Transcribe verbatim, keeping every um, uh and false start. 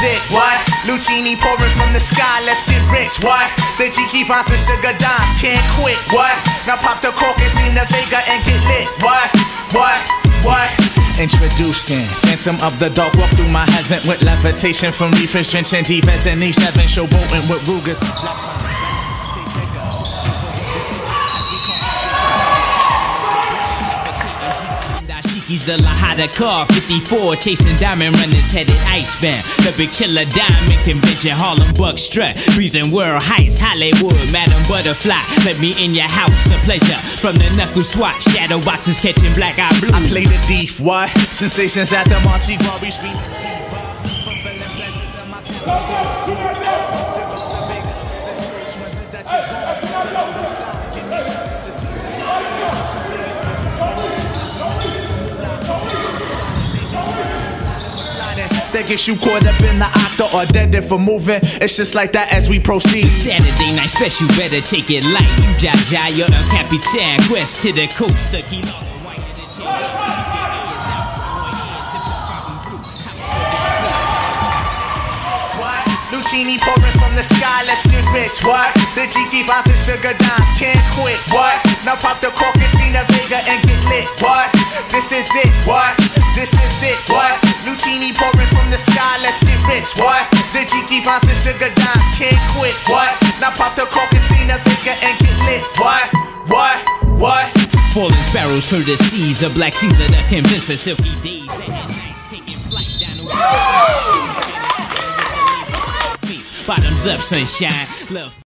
it, what? Lucini pouring from the sky, let's get rich, what? The Jiki Vines and Sugar Dimes, can't quit, what? Now pop the cork and steam the Vega and get lit, what? What? What? Introducing Phantom of the Dark, walk through my heaven with levitation from reefers, drenching defense and Eve seven, showboating with Rugers. He's a Lahada car, fifty-four, chasing diamond runners headed icebound. The big chiller diamond convention, Harlem Buck strut, breezing world heights, Hollywood, Madam Butterfly. Let me in your house, a pleasure. From the knuckle swatch, shadow boxes catching black eye blue. I play the thief, what? Sensations at the Monte Gras, street. Fulfilling pleasures of my that gets you caught up in the octa or dead for moving. It's just like that as we proceed. Saturday night special, better take it light. You Jaja, you're El Capitan. Quest to the coast, the key. Lucini pouring from the sky, let's get rich, what? The Jiki Vines and Sugar Dimes, can't quit, what? Now pop the cork and steam the Vega and get lit, what? This is it, what? This is it, what? Lucini pouring from the sky, let's get rich, what? The Jiki Vines and Sugar Dimes, can't quit, what? Now pop the cork and steam the Vega and get lit, what? What? What? Falling sparrows, courtesies of Black Caesar that convince us silky days and nights taking flight down the road. Bottoms up, sunshine. Love.